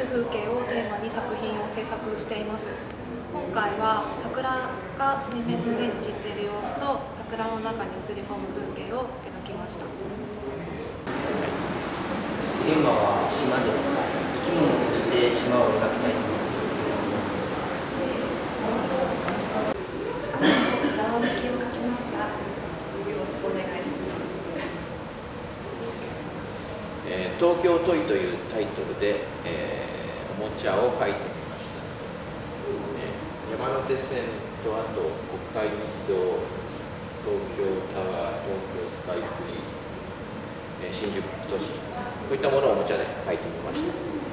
る風景をテーマに作品を制作しています。今回は桜が水面の上に散っている様子と桜の中に映り込む風景を描きました。 テーマは島です。生き物として島を描きたいと思います。 ざわめきを描きました。よろしくお願いします。 東京トイというタイトルで、おもちゃを描いてみました。山手線とあと国会議事堂、東京タワー、東京スカイツリー、新宿副都心、こういったものをおもちゃで描いてみました。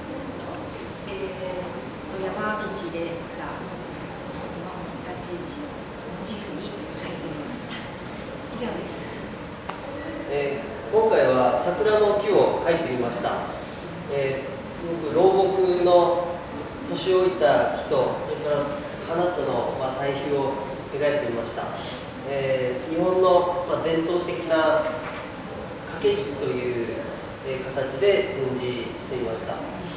山道で得たその立ち位置をモチーフに描いてみました。以上です。 今回は桜の木を描いてみました。すごく老木の年老いた木と、それから花との対比を描いてみました。日本の伝統的な掛け軸という形で展示してみました。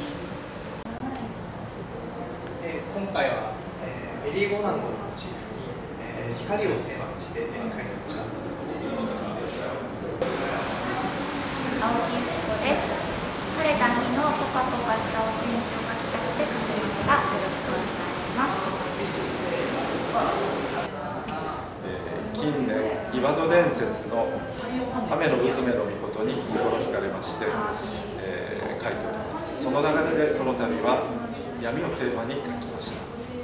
今回はメリーゴーランドをモチーフに光をテーマにして描いてみました。 青木由紀子です。晴れた日のポカポカしたお天気を描きたくて描きました。よろしくお願いします。 近年、岩戸伝説の雨の渦めの御事に心惹かれまして、描いております。その流れでこの度は闇をテーマに描きました。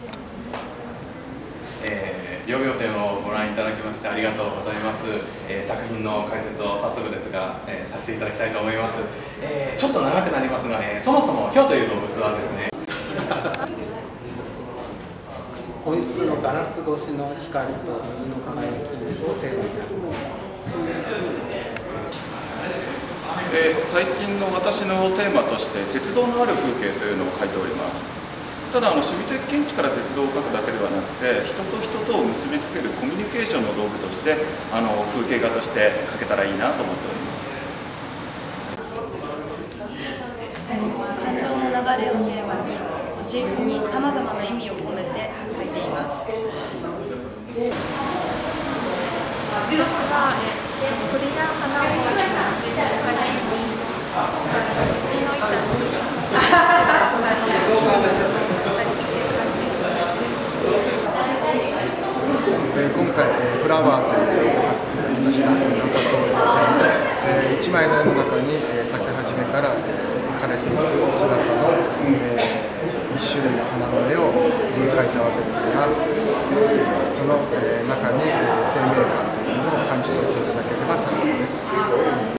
両秒展をご覧いただきましてありがとうございます。作品の解説を早速ですが、させていただきたいと思います。ちょっと長くなりますが、そもそもヒョウという動物はですね本質のガラス越しの光と水の輝きをテーマに描きました。 最近の私のテーマとして鉄道のある風景というのを描いております。ただ守備的見地から鉄道を描くだけではなくて、人と人とを結びつけるコミュニケーションの道具として風景画として描けたらいいなと思っております。 感情の流れをテーマにモチーフにさまざまな意味を込めて描いています。 私は鳥や花をモチーフに描いています。杉の板に今回、フラワーという絵を描かせていただきました岩田宗亮です。1枚の絵の中に咲き始めから枯れていく姿の一種類の花の絵を描いたわけですが、その中に生命感というものを感じ取っていただければ幸いです。